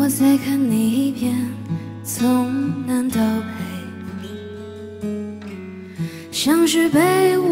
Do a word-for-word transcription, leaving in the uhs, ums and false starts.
再看你一遍，从南到北，像是被。